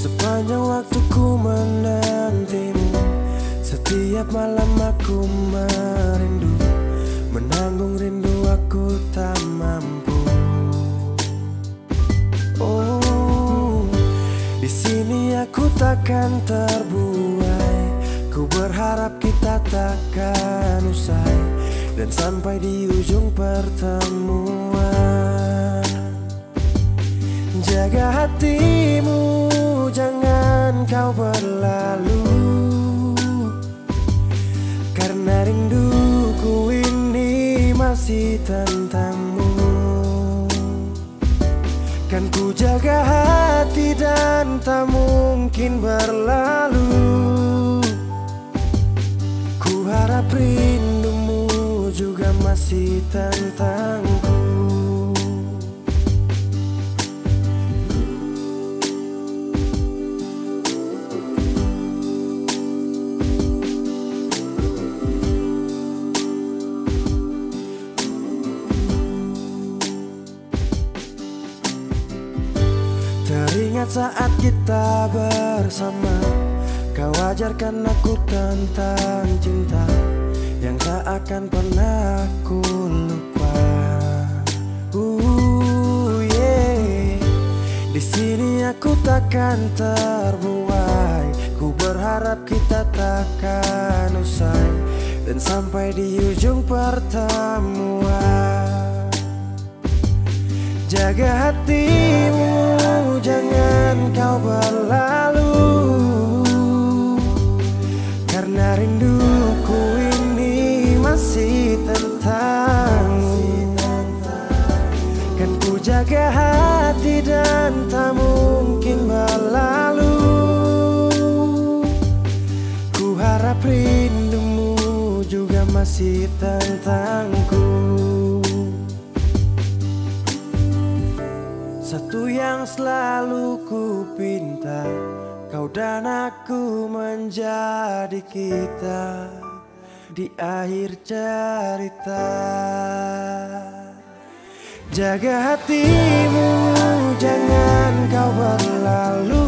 Sepanjang waktu ku menantimu, setiap malam aku merindu, menanggung rindu aku tak mampu. Oh, di sini aku takkan terbuai. Ku berharap kita takkan usai dan sampai di ujung pertemuan. Jaga hatimu, jangan kau berlalu, karena rinduku ini masih tentangmu. Kan ku jaga hati dan tak mungkin berlalu. Ku harap rindumu juga masih tentangku. Teringat saat kita bersama, kau ajarkan aku tentang cinta yang tak akan pernah aku lupa. Yeah. Di sini aku takkan terbuai. Ku berharap kita takkan usai dan sampai di ujung pertemuan. Jaga hatimu, jangan kau berlalu, karena rinduku ini masih tentangmu. Kan ku jaga hati dan tak mungkin berlalu. Ku harap rindumu juga masih tentangku. Satu yang selalu ku pinta, kau dan aku menjadi kita di akhir cerita. Jaga hatimu, jangan kau berlalu,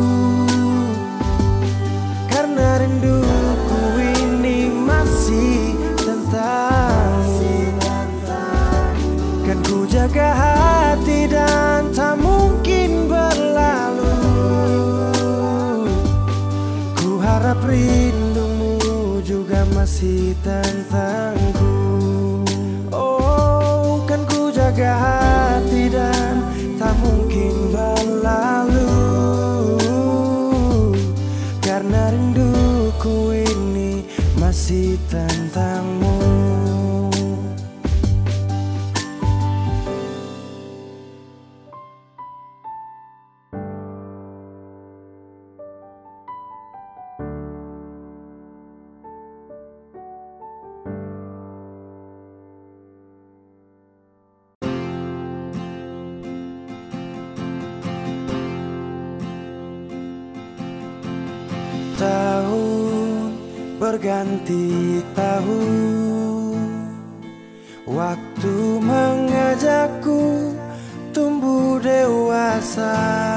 karena rinduku ini masih tentangmu. Kan ku jaga hati dan tak mungkin berlalu. Ku harap rindumu juga masih tentangku. Oh, kan ku jaga hati dan tak mungkin berlalu, karena rinduku ini masih tentangmu. Tahun berganti tahun, waktu mengajakku tumbuh dewasa.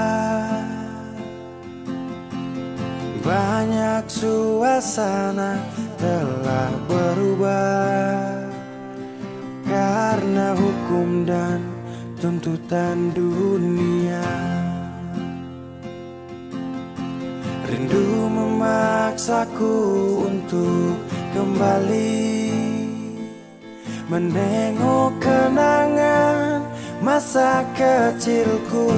Banyak suasana telah berubah karena hukum dan tuntutan dunia. Rindu memaksaku untuk kembali menengok kenangan masa kecilku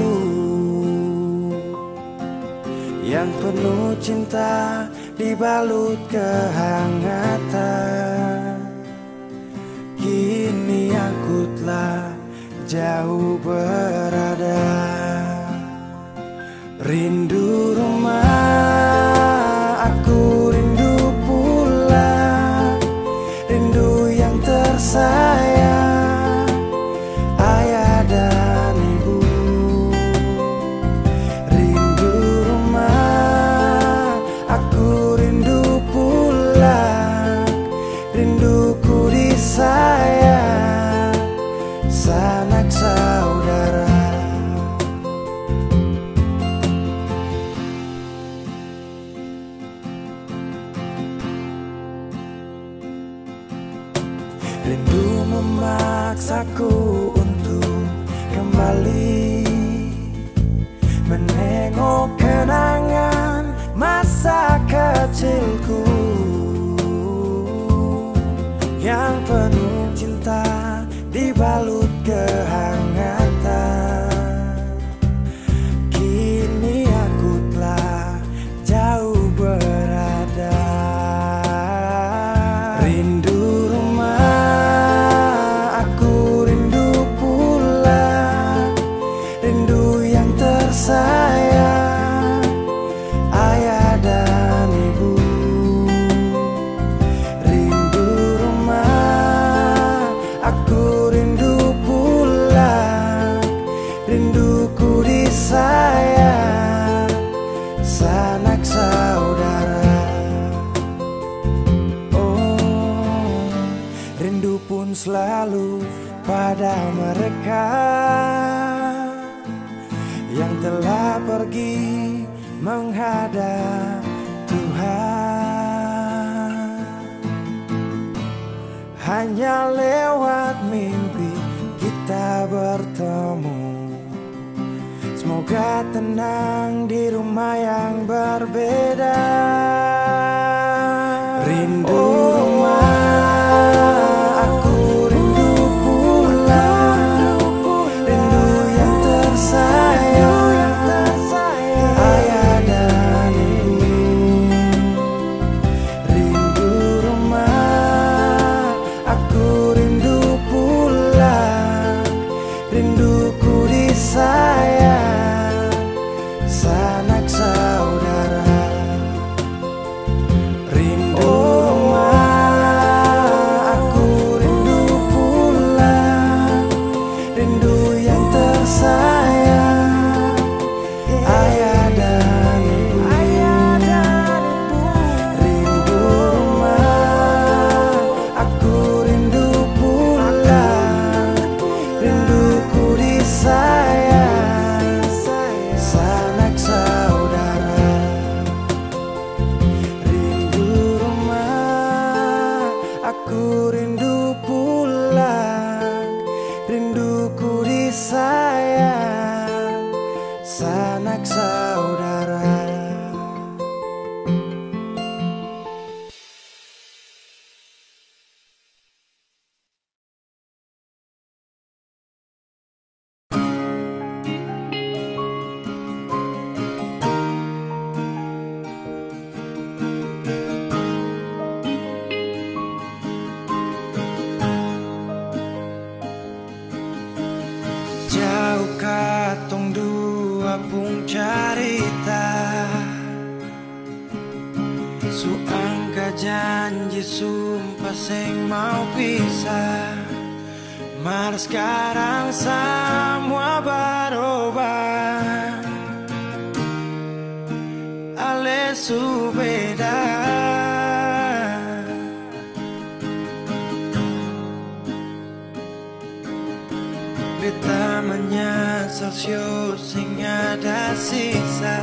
yang penuh cinta dibalut kehangatan. Kini aku telah jauh berada. Rindu rumah, aku rindu pulang. Rindu yang tersayang, ayah dan ibu. Rindu rumah, aku rindu pulang. Rinduku disayang, sanak saudara. memaksaku untuk kembali menengok kenangan masa kecilku yang penuh cinta dibalut kehangatan. Kini aku telah jauh berada. Rindu rumah, aku rindu pulang, rindu yang tersayang, ayah dan ibu. Rindu rumah, aku rindu pulang, rinduku disayang, sanak saudara. Oh, rindu pun selalu pada mereka yang telah pergi menghadap Tuhan. Hanya lewat mimpi kita bertemu. Semoga tenang di rumah yang berbeda. Rindu rumah, aku rindu pulang, rindu yang tersayang, ayah dan ibu. Rindu rumah, aku rindu pulang, rinduku disayang, sanak saudara. Rindu rumah, aku rindu pulang, rindu yang tersayang, ayah dan ibu. Rindu rumah, aku rindu pulang, rinduku disayang, sanak saudara. Rindu rumah, aku rindu pulang, rinduku disayang, sanak saudara. Jauh katong dua pung carita, suangka janji sumpah seng mau pisah. Mar sekarang semua berubah, ale su beda. Beta menyesal sio sing ada sisa.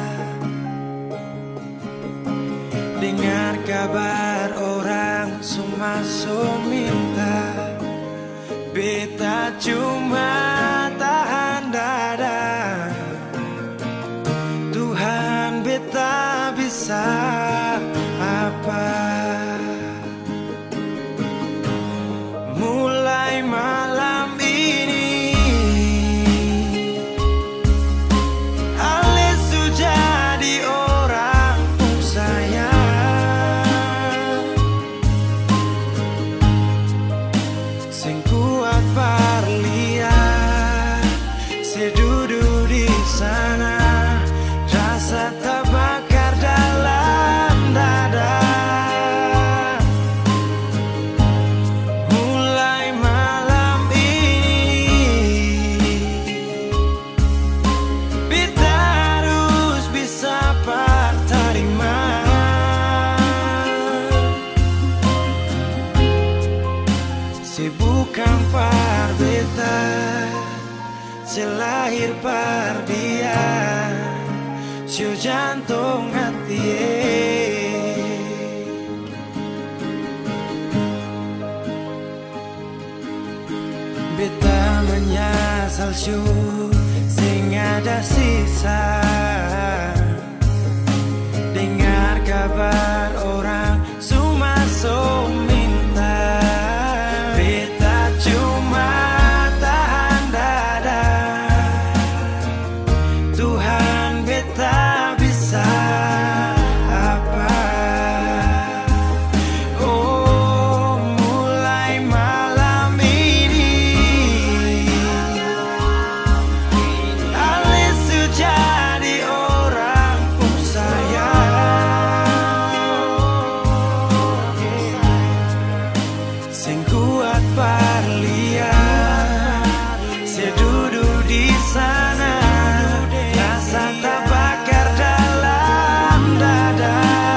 Dengar kabar orang semua minta, beta cuma tahan dada. Tuhan beta bisa apa? Mulai malam ini ale sudah di orang pun sayang, sing kuat parlihat sedudu di sana, rasa terbakar dalam dada. Mulai malam ini beta harus bisa terima. Bukan par beta, selahir par dia, sio jantung hati. Beta tisu sing ada sisa. Dengar kabar orang sumaso minta, beta cuma tahan dada. Tuhan beta bisa apa? Oh, mulai malam ini Alisu jadi orang sayang, sing kuat parlian, saya duduk di sana, rasa terbakar dalam dada.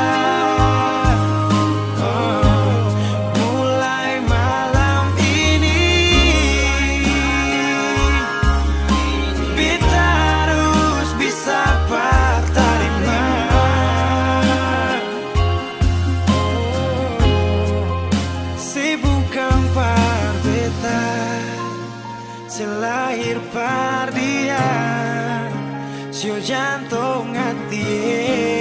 Oh, mulai malam ini beta harus bisa berterima. Si bukan par beta, si lahir par dia, si jantung hati.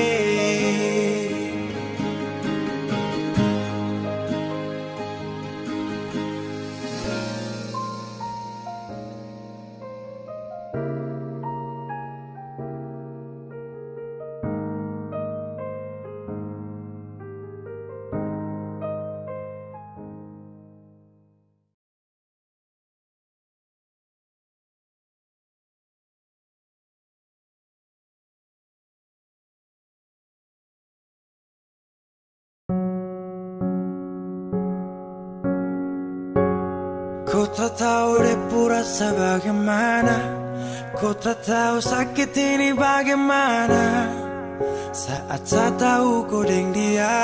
Ku tak tahu depu rasa bagaimana, ku tak tahu sakit ini bagaimana. Saat saya tahu ku deng dia,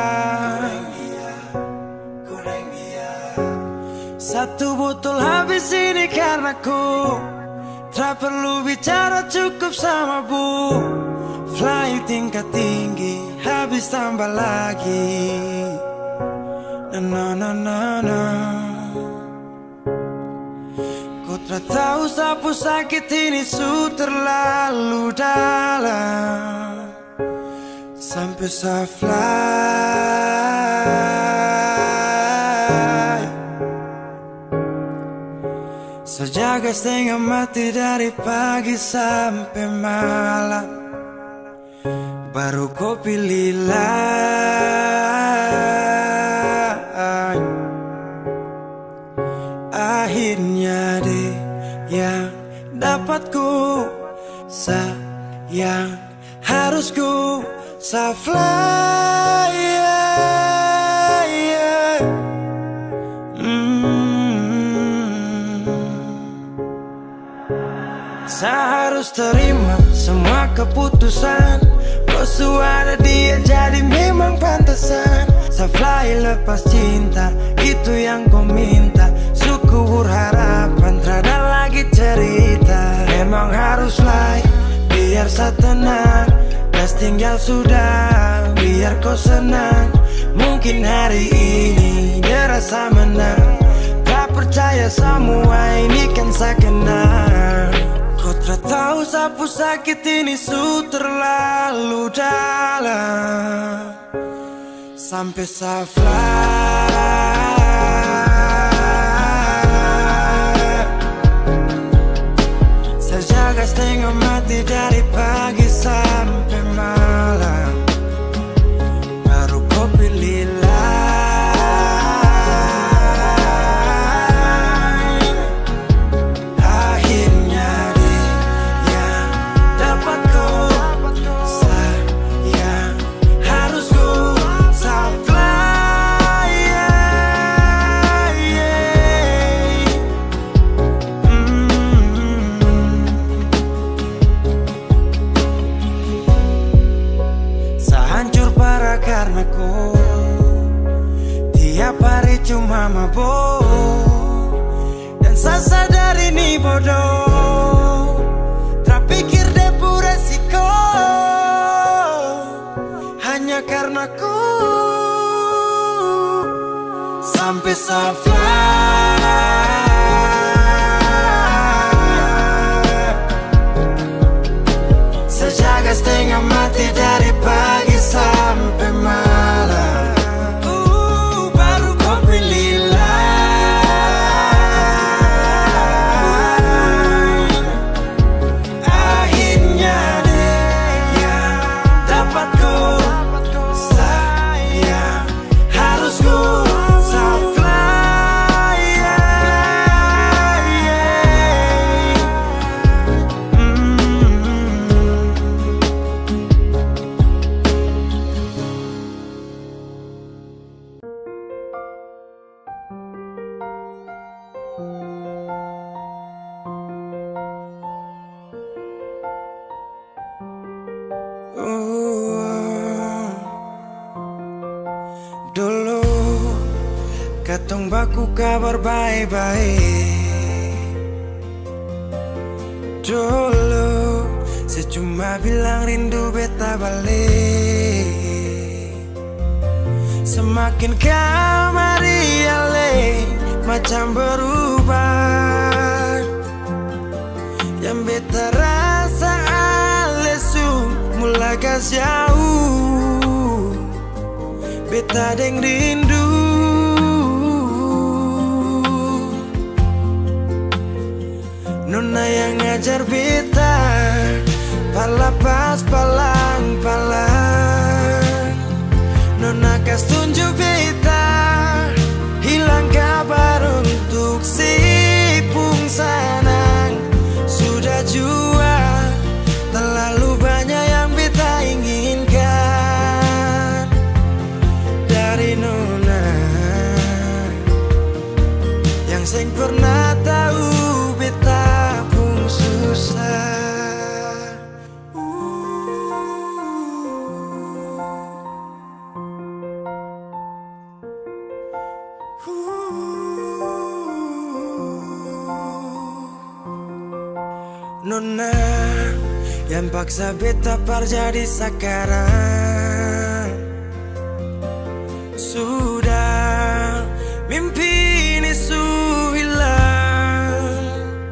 satu botol habis ini karena ku tak perlu bicara, cukup sama bu. Fly tingkat tinggi, habis tambah lagi. Na na na na. Ku tak tahu sapu sakit ini su terlalu dalam, sampai saya fly. Sejaga setengah mati dari pagi sampai malam, baru kau pilih lain. Akhirnya deh yang dapat ku sayang, harus ku fly, yeah. Saya harus terima semua keputusan, bosu ada dia jadi memang pantasan. Saya fly lepas cinta, itu yang kau minta. Suku berharapan, terada lagi cerita. Memang harus fly, biar saya tenang. Gas tinggal sudah, biar kau senang. Mungkin hari ini dia rasa menang. Tak percaya semua ini kan saya kenal. Kau tak tahu sapu sakit ini su terlalu dalam, sampai saya fly. Saya jaga setengah mati dari pagi sampai malam, baru kau pilih lain. Akhirnya dia yang dapat kau sayang, harus kau fly, yeah, yeah. Saya hancur parah karena kau tiap hari cuma mabuk, dan saya sadar ini bodoh. Terpikir depu resiko hanya karena ku sampai saya fly. berjaga setengah mati dari pagi sampai malam. Baru kau pilih lain. Akhirnya dia dapat ku sayang. Harus ku dulu katong baku kabar baik-baik. Dulu saya cuma bilang rindu beta balik. Semakin kamari ale macam berubah. Yang beta rasa alesu mulai gas jauh. Beta deng rindu. Nona yang ngajar beta palapas palang-palang. Nona kas tunjuk beta hilang kabar untuk si pungsanang. Sudah jua terlalu banyak yang beta inginkan dari Nona yang seng pernah tahu beta pun susah. Nona yang paksa beta par jadi sekarang. Sudah mimpi ini su hilang.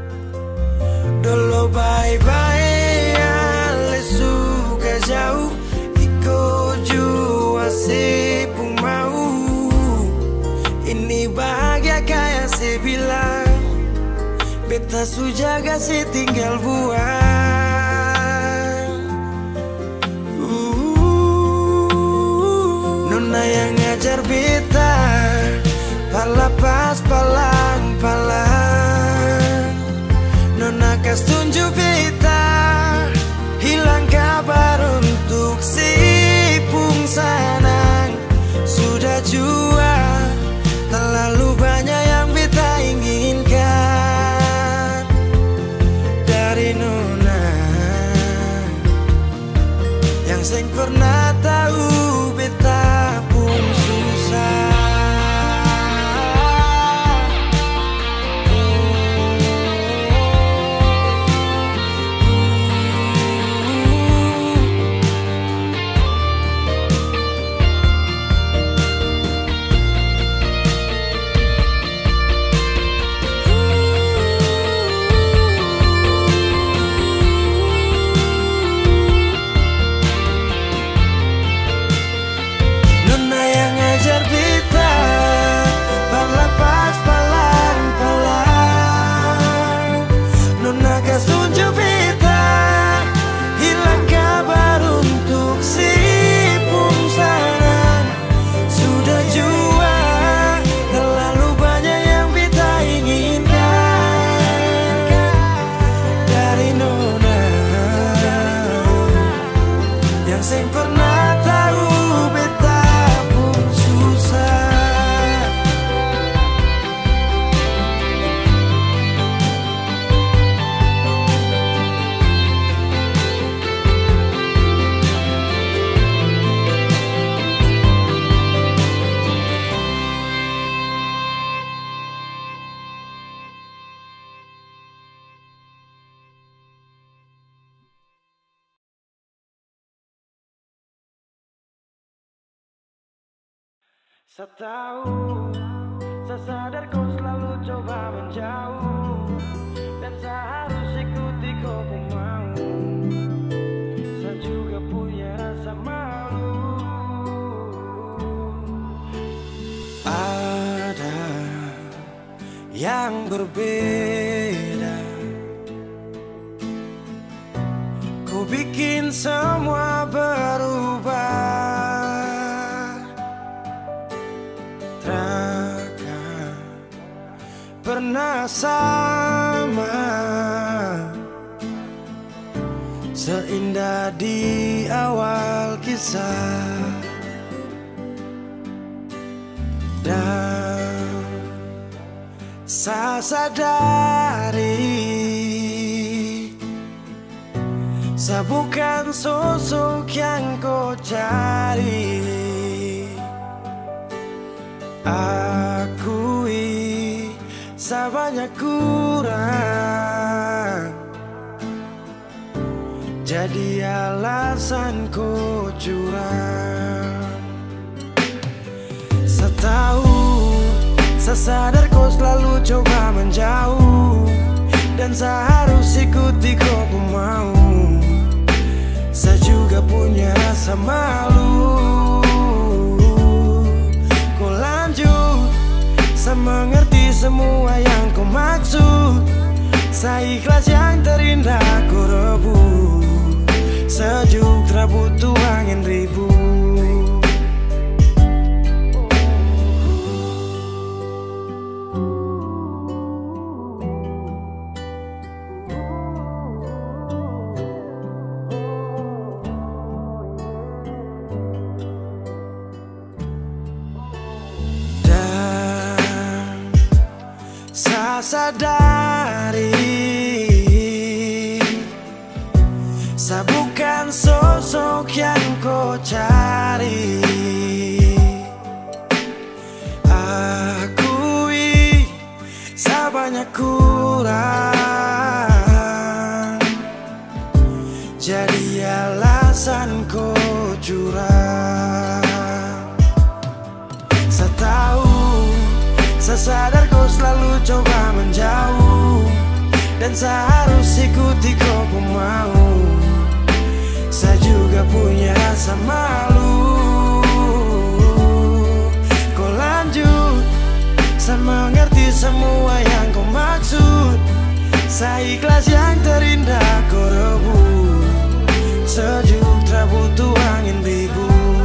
Dulu bye-bye ale suka jauh. Iko jua si pun mau. Ini bahagia kayak si bilang. Beta su jaga si tinggal buang. Nona yang ngajar beta palapas palang-palang. Nona kas tunjuk beta hilang kabar untuk si pungsanang. Sudah jua terlalu banyak yang beta inginkan dari Nona yang seng pernah tahu beta pun susah. Saya tahu, saya sadar kau selalu coba menjauh, dan saya harus ikuti kau pun mau. berbeda. Kau bikin semua berubah. Takkan pernah sama seindah di awal kisah. Dan saya sadari, saya bukan sosok yang kau cari. Akui, saya banyak kurang, jadi alasan kau curang. Saya tahu, saya sadar kau selalu coba menjauh, dan saya harus ikuti kau pun mau. Saya juga punya rasa malu. Kau lanjut, saya mengerti semua yang kau maksud. Saya ikhlas yang terindah kau rebut. Sejuk tak butuh angin ribut. Sadari, saya bukan sosok yang kau cari. Akui, saya banyak kurang, jadi alasan kau curang. Saya tahu, saya sadar kau selalu coba menjauh, dan saya harus ikuti kau pun mau. Saya juga punya rasa malu. Kau lanjut, saya mengerti semua yang kau maksud. Saya ikhlas yang terindah kau rebut. Sejuk tak butuh angin ribut.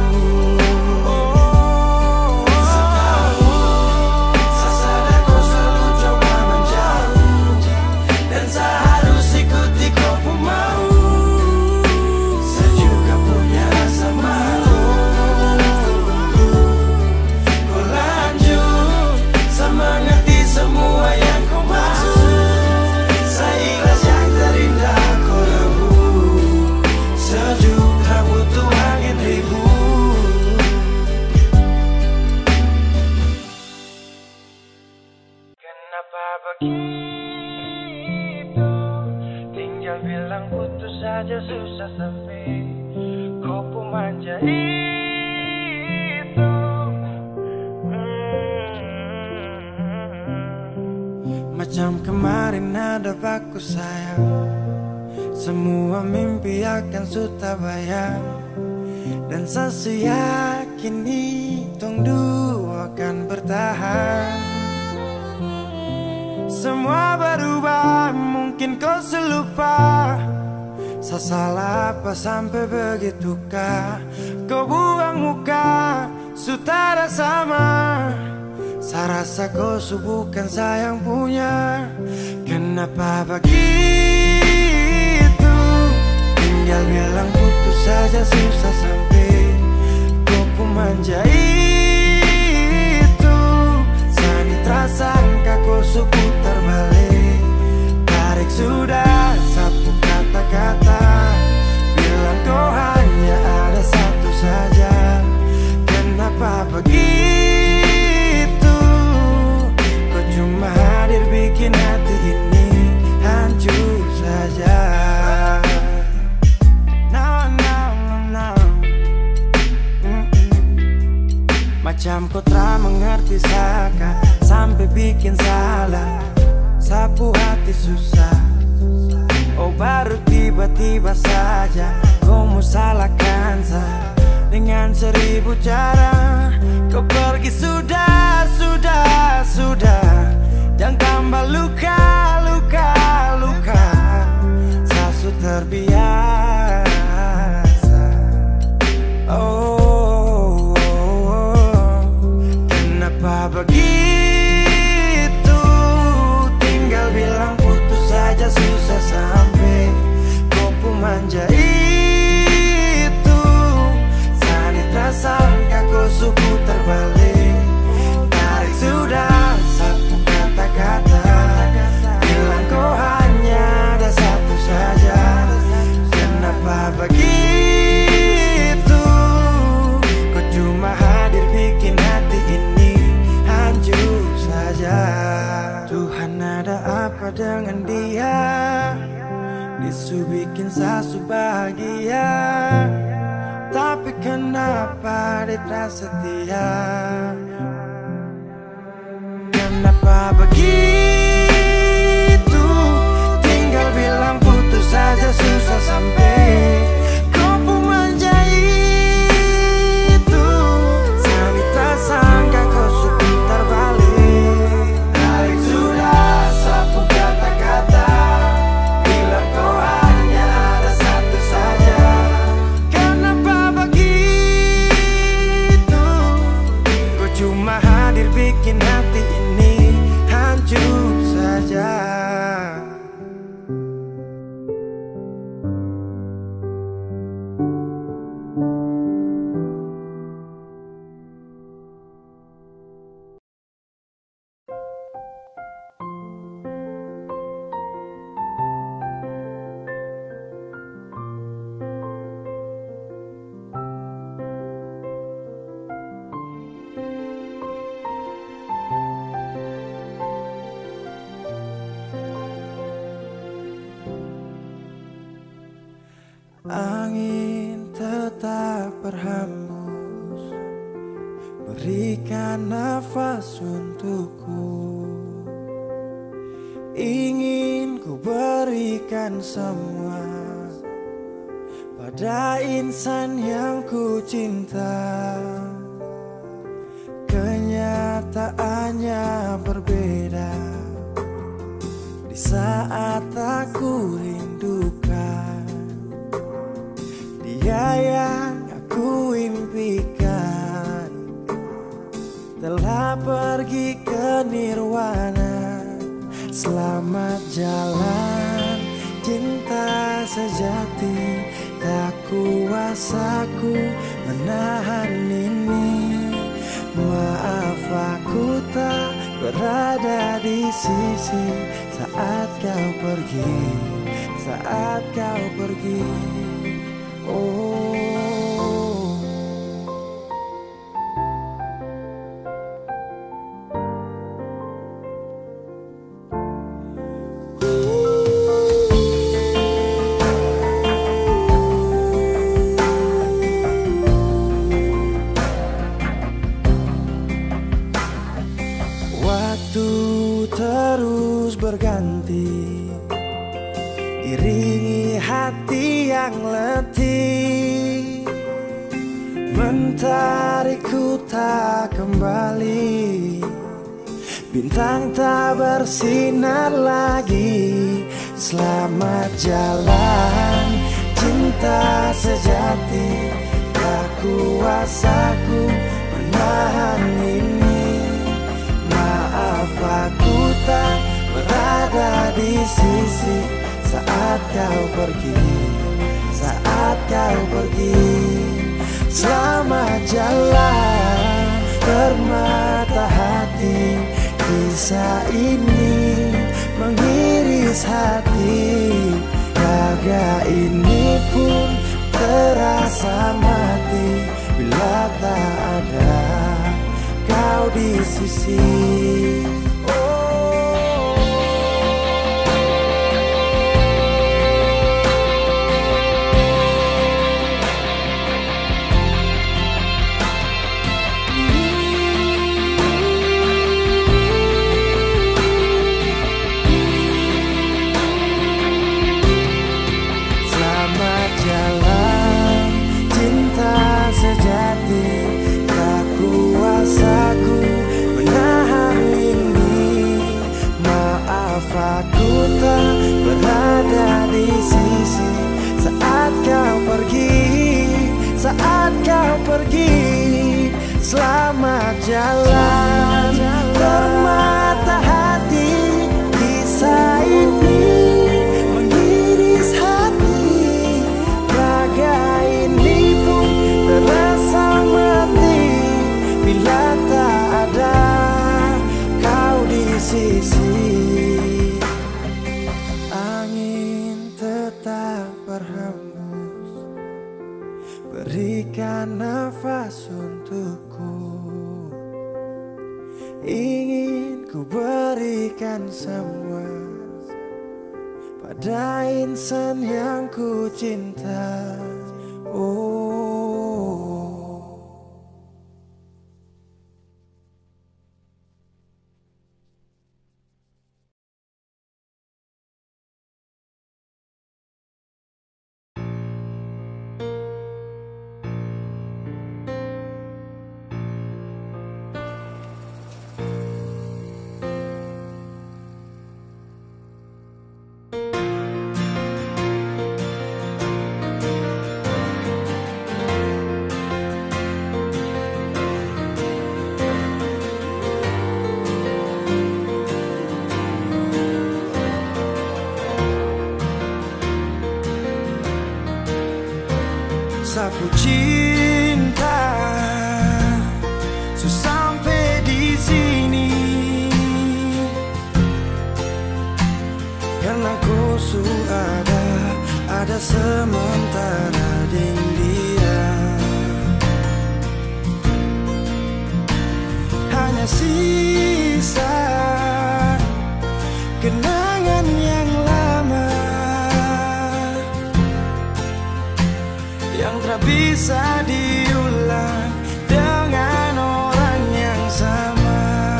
Kenapa begitu? Tinggal bilang putus saja susah sampai kau pun manja itu. Macam kemarin ada baku sayang, semua mimpi akan sudah bayang, dan saya yakin tong dua akan bertahan. Semua berubah, mungkin kau selupa. Saya salah apa sampai begitukah? Kau buang muka, sudah sama. Saya rasa kau bukan saya yang punya. Kenapa begitu? Tinggal bilang putus saja susah sampai kau pun manja itu. Saya tak sangka kau putar balik, tarik sudah sapu kata-kata, bilang kau hanya ada satu saja. Kenapa begitu? Kau cuma hadir bikin hati ini hancur saja. Macam kau tak mengerti saka, sampai bikin salah, sapu hati susah. Oh baru tiba-tiba saja kau mau salahkan saya dengan 1000 cara. Kau pergi sudah, jangan tambah luka. palsu bahagia, tapi kenapa dia tak setia? Kenapa begitu? Tinggal bilang putus saja susah sampai kau pun menjadi itu. Saya tak sangka kau sebentar balik. Tarik sudah sapu kata-kata, bilang kau hanya ada satu saja. Kenapa begitu? Kau cuma hadir bikin hati ini hancur saja. Angin tetap berhembus, berikan nafas untukku. Ingin ku berikan semua pada insan yang ku cinta. Kenyataannya berbeda di saat aku rindukan. Dia yang aku impikan telah pergi ke nirwana. Selamat jalan cinta sejati, tak kuasa ku menahan ini. Maaf aku tak berada di sisi saat kau pergi, saat kau pergi. Oh, waktu terus berganti, iringi hati yang letih, mentarikku tak kembali. Bintang tak bersinar lagi. Selamat jalan cinta sejati, tak kuasaku menahan ini. Maaf aku tak berada di sisi saat kau pergi, saat kau pergi. Selamat jalan permata hati, kisah ini mengiris hati. Raga ini pun terasa mati bila tak ada kau di sisi. Saat kau pergi, selamat jalan permata hati. Kisah ini mengiris hati. Raga ini pun terasa mati bila tak ada kau di sisi. Angin tetap berhembus, berikan nafas untukku. Ingin ku berikan semua pada pada insan yang ku cinta. Oh, sapu cinta sampai di sini karena kau ada sementara di dia. Hanya sisa kenangan yang lama yang tak bisa diulang dengan orang yang sama.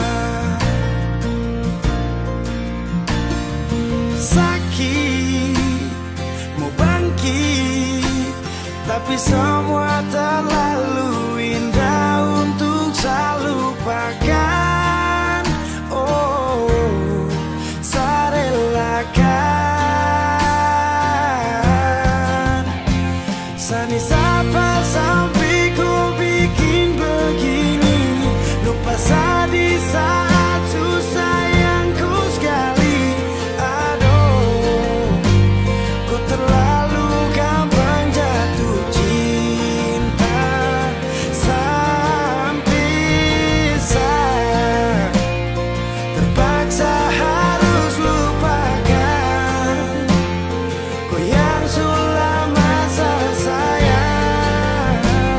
Sakit, mau bangkit, tapi semua terlalu indah untuk saya lupakan. Oh, saya relakan. Sani sapa sampai ku bikin begini, lupa di saat susah yang ku sekali. Aduh, ku terlalu gampang jatuh cinta sampai saya terpaksa harus lupakan kau yang sudah masa sayang.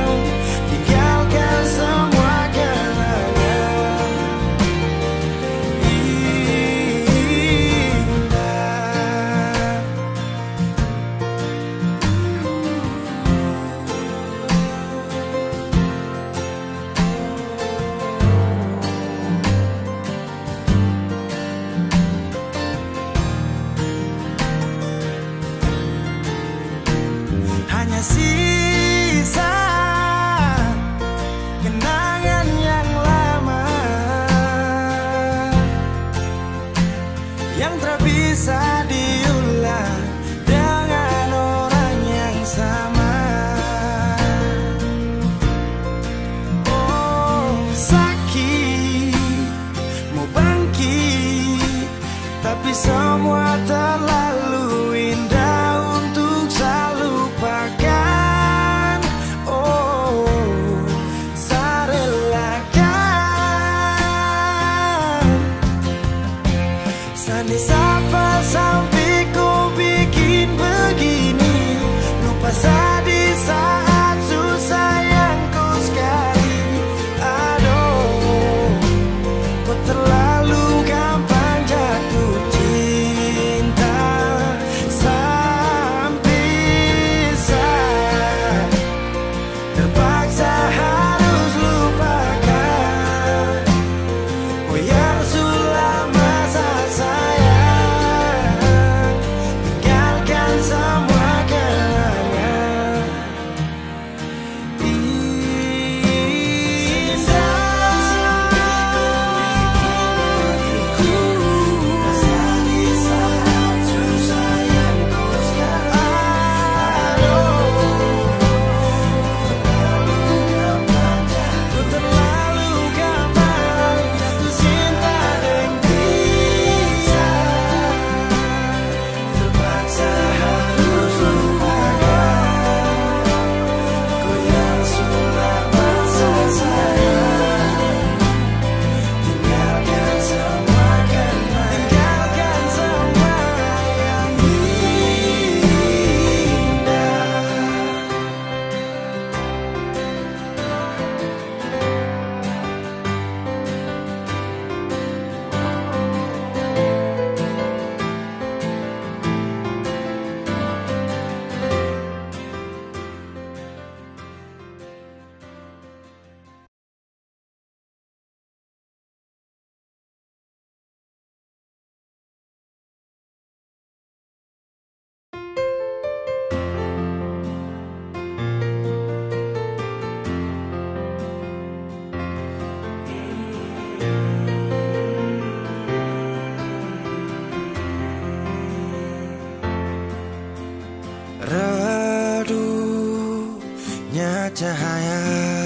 hanya cahaya.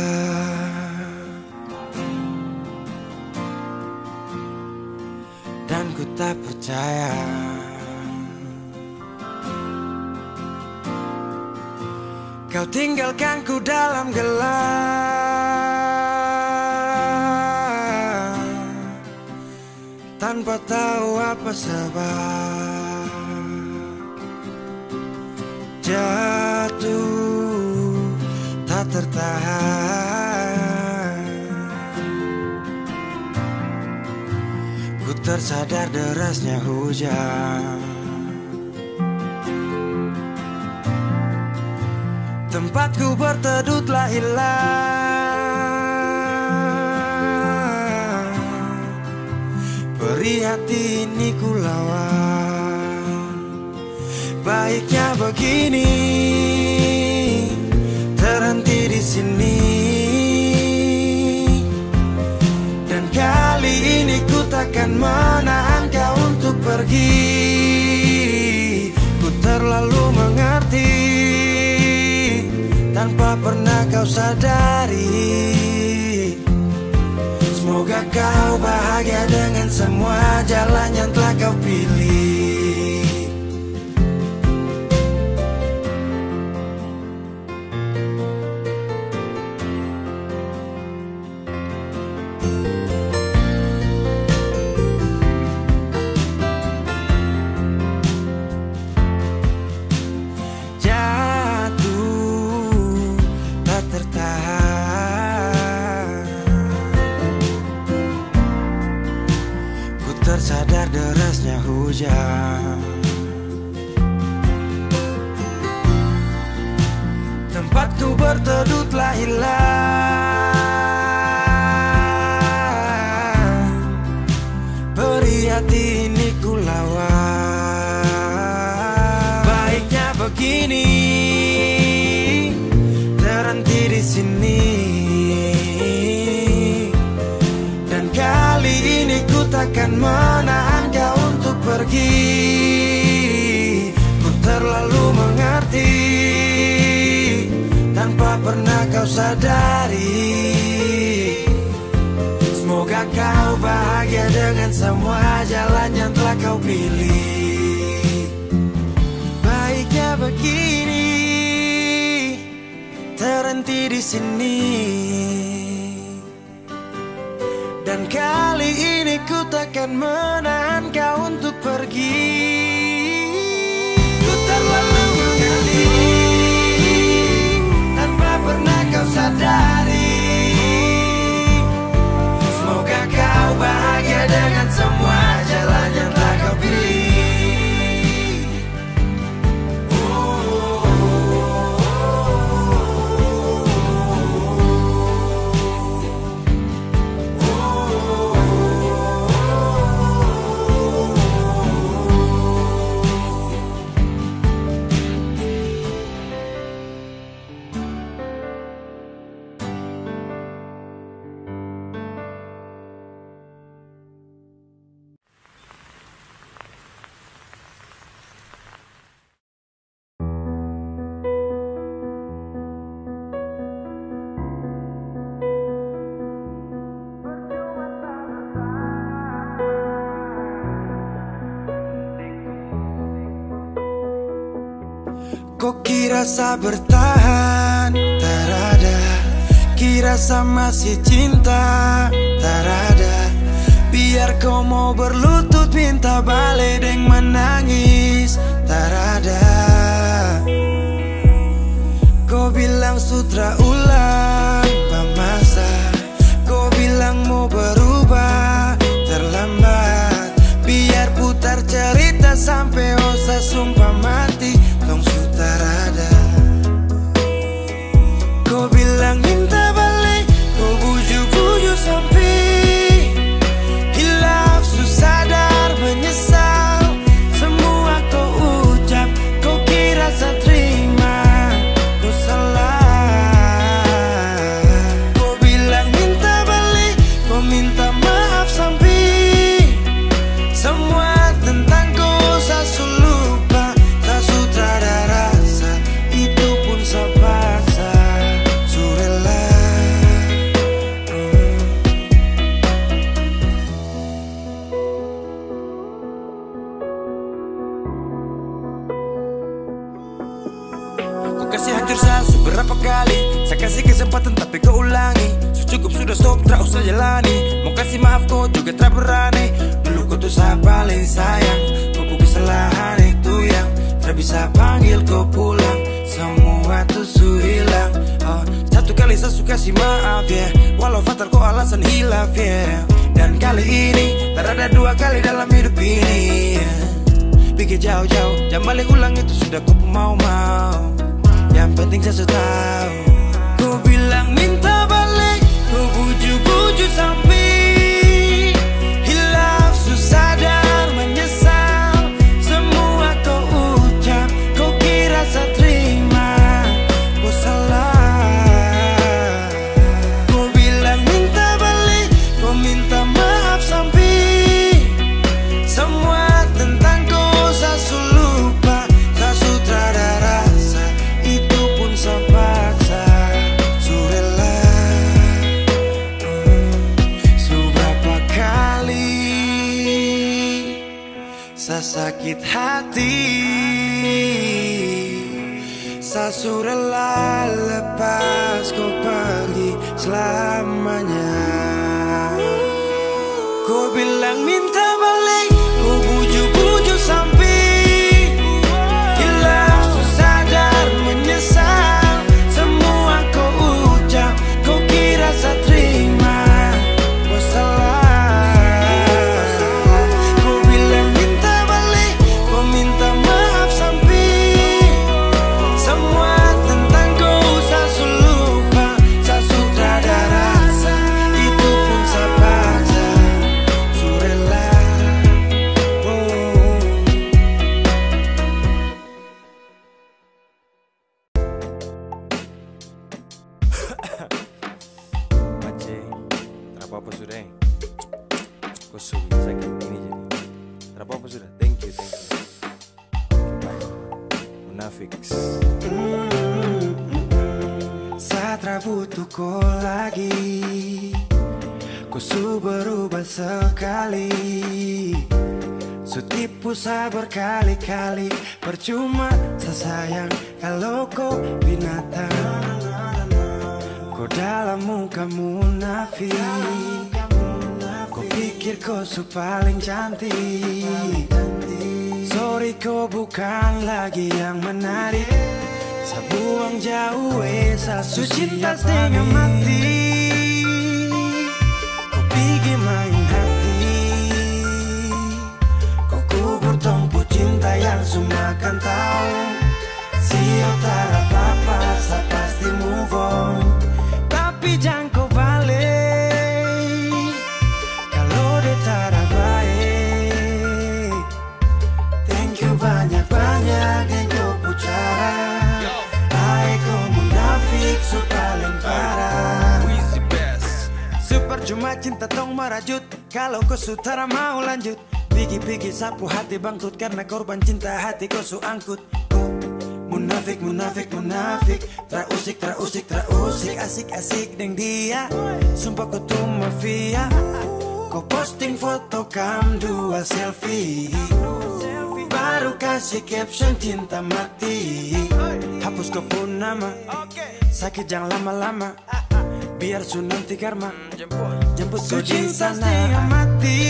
Dan ku tak percaya kau tinggalkan ku dalam gelap, tanpa tahu apa sebab. Jatuh tak tertahan, ku tersadar derasnya hujan. Tempatku berteduh telah hilang, perih hati ini ku lawan. Baiknya begini, terhenti di sini. Dan kali ini ku takkan menahan kau untuk pergi. Ku terlalu mengerti tanpa pernah kau sadari. Semoga kau bahagia dengan semua jalan yang telah kau pilih. Tersadar derasnya hujan, tempatku berteduh telah hilang, perih hati ini ku lawan. Baiknya begini, terhenti di sini. Dan kali ini ku takkan menahan kau untuk pergi. Ku terlalu mengerti tanpa pernah kau sadari. Semoga kau bahagia dengan semua jalan yang telah kau pilih. Baiknya begini, terhenti di sini. Dan kali ini ku takkan menahan kau untuk pergi. Ku terlalu mengerti tanpa pernah kau sadari. Semoga kau bahagia dengan semua jalan yang telah kau pilih. Kok kira sa bertahan, tak ada. Kira sa masih cinta, tak ada. Biar kau mau berlutut minta balik deng menangis, tak ada. Kau bilang sutra ulang pemasa, kau bilang mau berubah, terlambat. Biar putar cerita sampai osa sumpah mati, tong sutarada. Kau bilang minta balik, kau bujuk-bujuk sampai hilaf, sadar menyesal. Semua kau ucap, kau kira saya terima, kau salah. Kau bilang minta balik, kau minta maaf sampai semua tentang kau saya lupa, saya kali saya kasih kesempatan tapi kau ulangi. Cukup sudah stop, tak usah jalani. Mau kasih maaf kau juga tak berani. Dulu kau tuh saya paling sayang. Kau bukan kesalahan itu yang tak bisa panggil kau pulang. Semua tuh su hilang. Satu kali saya suka kasih maaf ya, walau fatal kau alasan hilaf ya. Dan kali ini tak ada dua kali dalam hidup ini ya. Pikir jauh-jauh, jangan balik ulang itu sudah kau mau-mau. Yang penting saya sudah tahu. Kau bilang minta balik, kau bujuk-bujuk sampai hilaf, susah dan menyesal. Semua kau ucap, kau kira saya terima, kau salah. Kau bilang minta balik, kau minta maaf sampai semua tentang kau saya lupa. Saya sudah ada rasa, itu pun saya paksa. Surela seberapa kali saya sakit hati. Saya surela lepas kau pergi selamanya. Kau bilang minta balik, kau bujuk-bujuk sampai hilaf, susah dan menyesal. Semua kau ucap, kau kira saya terima, kau salah. Kau bilang minta balik, kau minta maaf sampai semua tentang kau saya lupa. Saya sudah ada rasa, itu pun saya paksa. Surela Macet, tak apa-apa sudah. Kau sudah sakit ini jadi tak apa-apa sudah. Thank you. Munafik. Saya tak butuh kau lagi. Kau su berubah sekali. Su tipu saya berkali-kali. Percuma saya sayang kalau kau binatang. Kau dalam muka munafik. Kau pikir kau su paling cantik. Sorry kau bukan lagi yang menarik. Saya buang jauh saya su cinta setengah mati. Kau pergi main hati. Kau kubur tumpu cinta yang su makan tahu. Siap tak apa-apa saya pasti move on. Tapi jangan kau balik kalau dia tak ada baik. Thank you banyak-banyak yang kau pucara. Hai kau munafik su paling parah. Sepercuma cinta tong merajut kalau kau su tak mau lanjut. Pigi-pigi sapu hati bangkrut karena korban cinta hati kau su angkut. Munafik, munafik, munafik. Terusik, terusik, terusik. Asik-asik deng dia. Sumpah kau tuh mafia. Kau posting foto kam dua selfie. Baru kasih caption cinta mati. Hapus kau pun nama. Sakit jangan lama-lama. Biar su nanti karma. Jemput kau di sana. Setengah mati.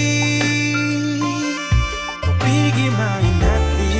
Kau pergi main hati.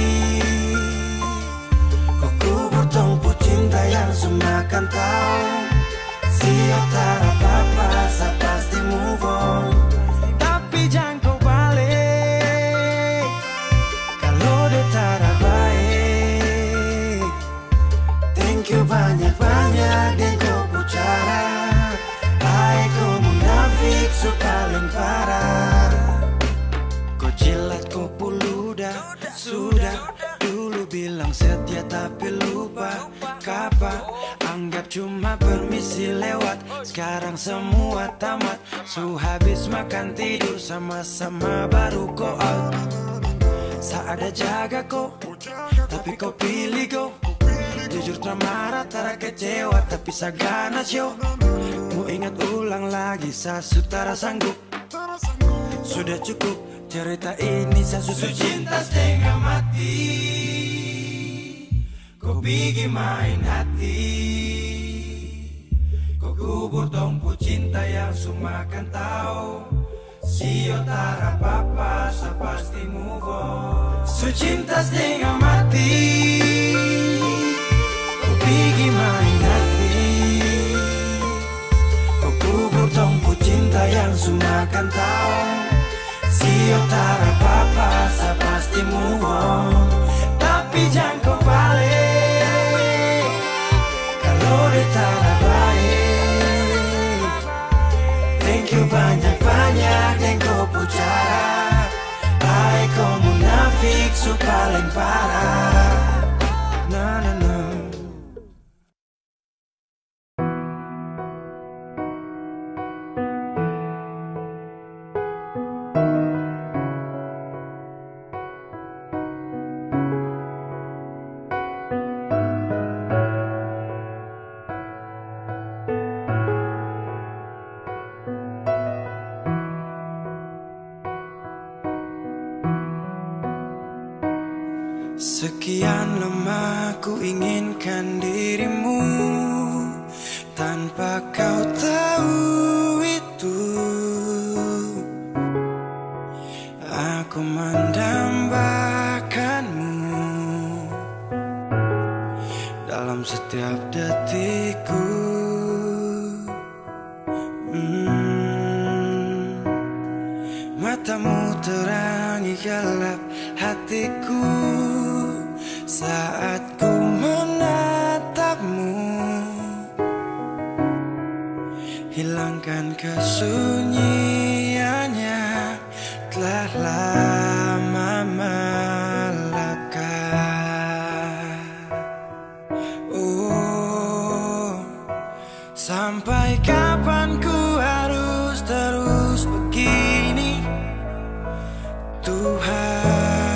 Tumpu cinta yang semakan tahu. Siap tak apa-apa saya pasti move on. Tapi jangan kau balik kalau dia tak ada baik. Thank you banyak-banyak dan kau pucara. Hai kau munafik su paling parah. Kau jilat kau puludah. Sudah dulu bilang setia tapi lupa kapa. Anggap cuma permisi lewat. Sekarang semua tamat. Su habis makan tidur sama-sama baru kau out. Saat ada jaga kau, tapi kau pilih kau. Jujur tak marah, tak kecewa, tapi saya ganas yo. Mau ingat ulang lagi, saya sudah sanggup. Sudah cukup cerita ini, saya susu cinta setengah mati. Kau pergi main hati. Se eu tara papa, sa pasti move on. Su cinta setengah mati, ku pergi main hati, ku kubur tongku cinta yang sumakan tahun. Se eu tara papa, sa pasti move on. Tapi jangan kau balik kalau dia tara baik. Thank you banyak-banyak yang kau pucara. Hai kau munafik su paling parah. Na na na. Sekian lama ku inginkan dirimu, tanpa kau tahu itu. Aku mendambakanmu dalam setiap detikku. Matamu terangi gelap hatiku saat ku menatapmu. Hilangkan kesunyiannya telah lama melekat. Oh, sampai kapan ku harus terus begini, Tuhan?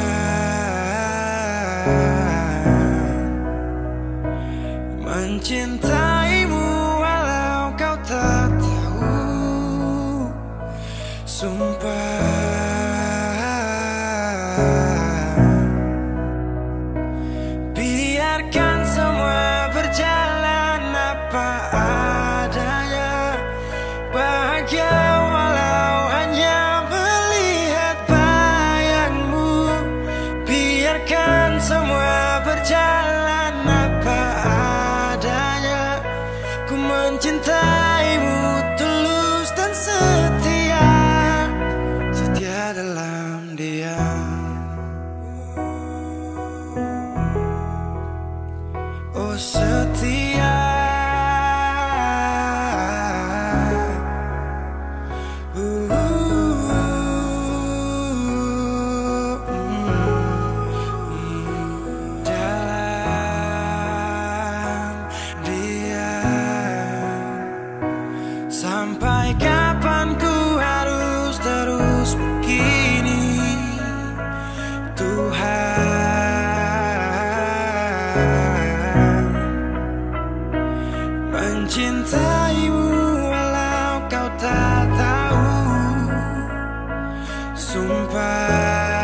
Mencintaimu walau kau tak tahu, sumpah. Biarkan semua berjalan apa adanya, bahagia walau hanya melihat bayangmu. Biarkan semua berjalan apa adanya, ku mencintaimu tulus dan setia, setia dalam diam. Oh setia, dalam diam. Sampai kapan ku harus terus begini, Tuhan? Mencintaimu walau kau tak tahu, sumpah.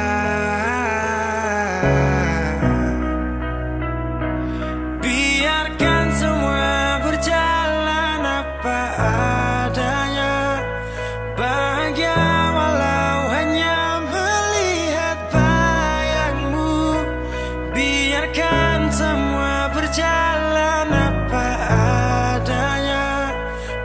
Biarkan semua berjalan apa adanya, bahagia walau hanya melihat bayangmu. Biarkan semua berjalan apa adanya,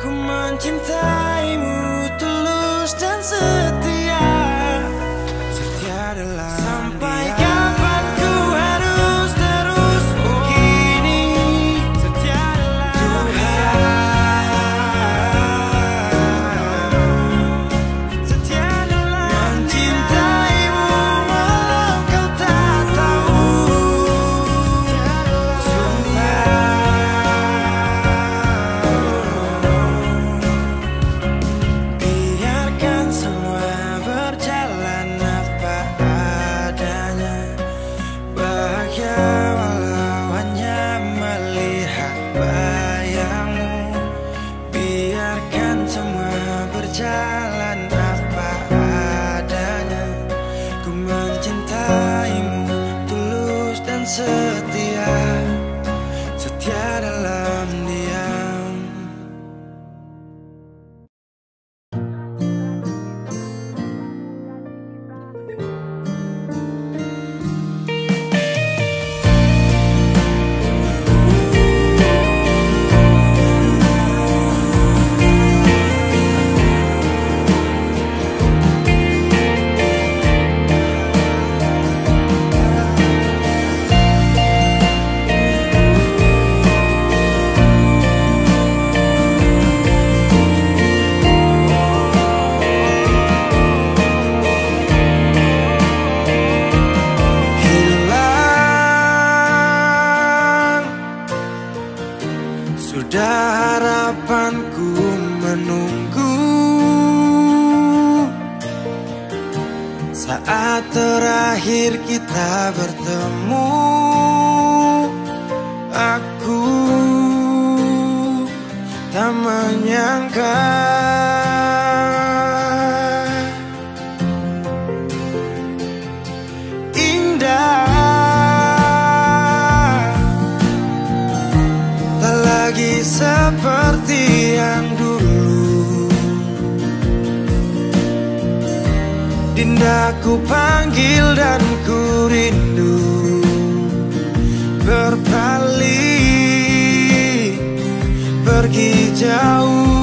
dan ku menunggu saat terakhir kita bertemu. Aku tak menyangka indah tak lagi seperti yang dulu. Dinda ku panggil dan ku rindu, berpaling pergi jauh.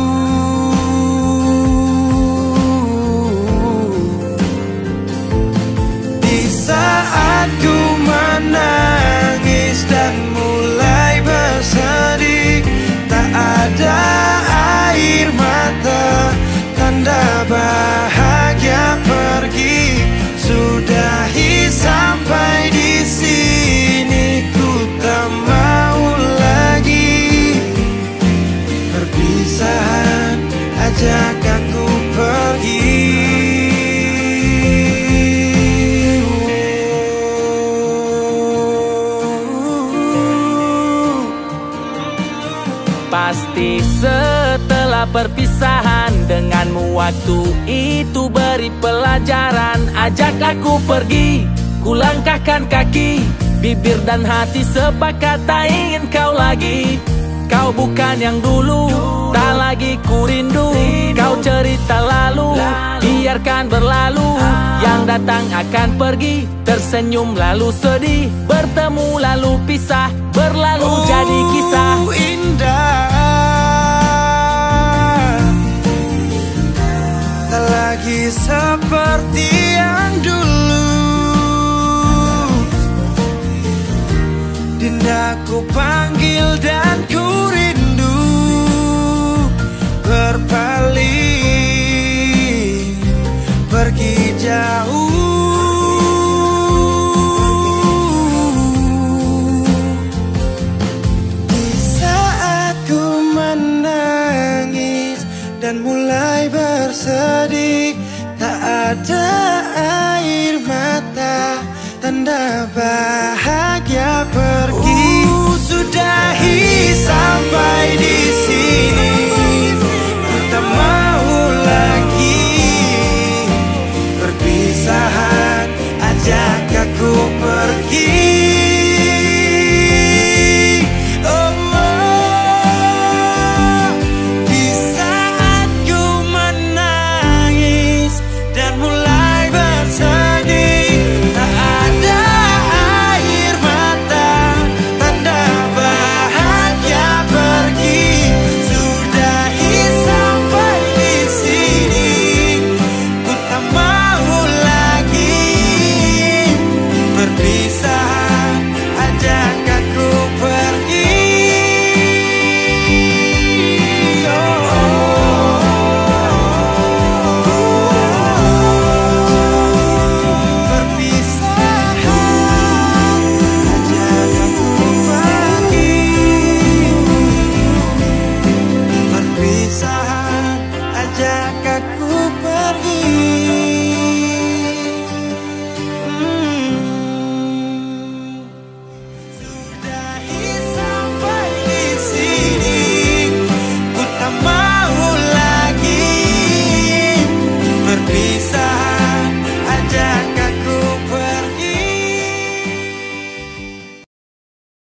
Di saat ku menangis dan mulai bersedih, tak ada air mata, tanda bahagia pergi. Sudahi sampai di sini, ku tak mau lagi perpisahan, ajak aku pergi. Pasti setelah perpisahan denganmu, waktu itu beri pelajaran. Ajak aku pergi, ku langkahkan kaki, bibir dan hati sepakat tak ingin kau lagi. Kau bukan yang dulu, tak lagi ku rindu. Kau cerita lalu, biarkan berlalu. Yang datang akan pergi, tersenyum lalu sedih, bertemu lalu pisah, berlalu jadi kisah. Indah tak lagi seperti yang dulu. Dinda ku panggil dan ku rindu, berpaling pergi jauh. Di saat ku menangis dan mulai bersedih, tak ada air mata, tanda bahagia pergi. Sudahi sampai di sini,